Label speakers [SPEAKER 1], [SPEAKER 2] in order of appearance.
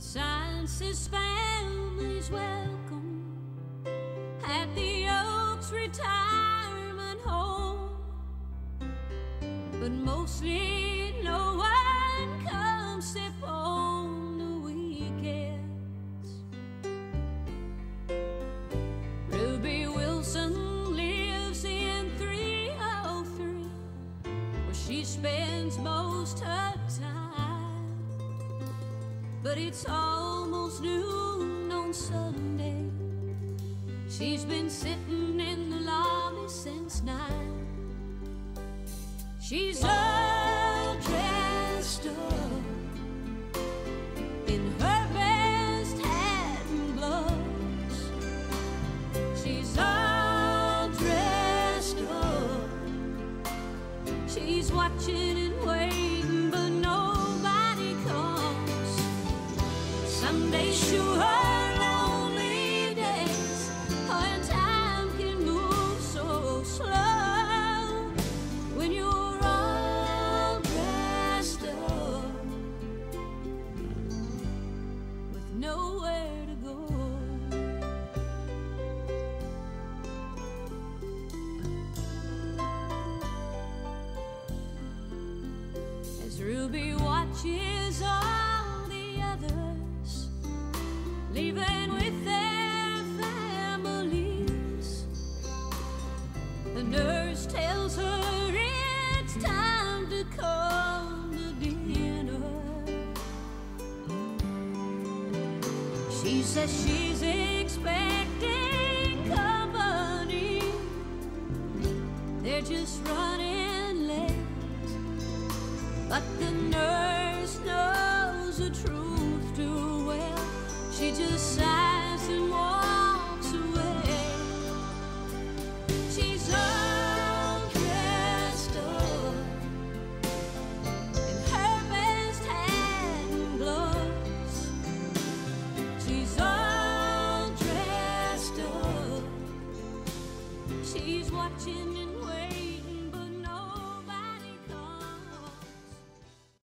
[SPEAKER 1] sign says family's welcome at the Oaks retirement home, but mostly no one comes except on the weekends. Ruby Wilson lives in 303, where she spends most her time, but it's almost noon on Sunday. She's been sitting in the lobby since 9. She's all dressed up in her best hat and gloves. She's all dressed up. She's watching and waiting, but nobody comes. Some days sure are lonely days, when time can move so slow. When you're all dressed up with nowhere to go. As Ruby watches all the others leaving with their families, the nurse tells her it's time to come to dinner. She says she's expecting company. They're just running late, but the nurse knows the truth too well. She just sighs and walks away. She's all dressed up in her best hat and gloves. She's all dressed up. She's watching and